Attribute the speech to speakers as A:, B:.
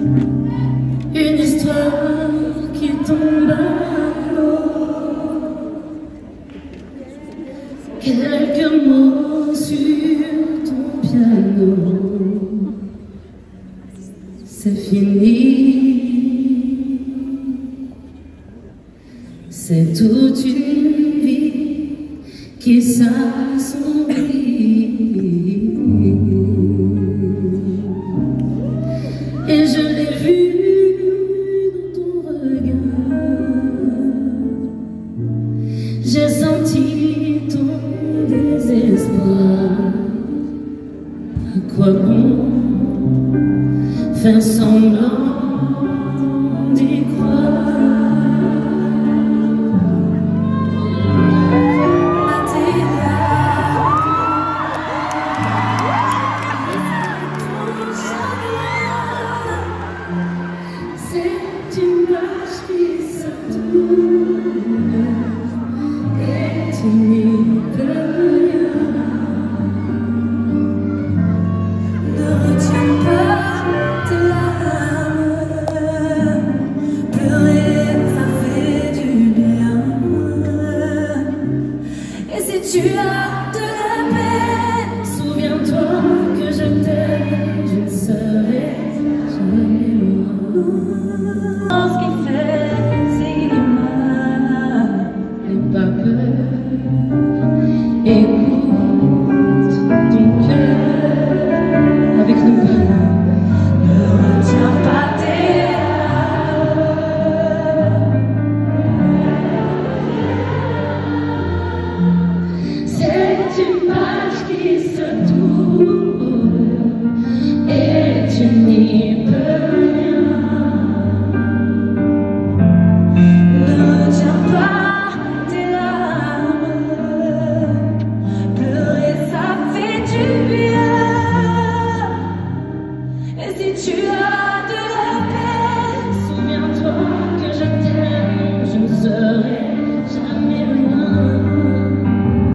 A: Une histoire qui tombe à l'eau. Quelques mots sur ton piano. C'est fini. C'est toute une vie qui s'assombrit. Et je l'ai vu dans ton regard. J'ai senti ton désespoir. À quoi bon faire semblant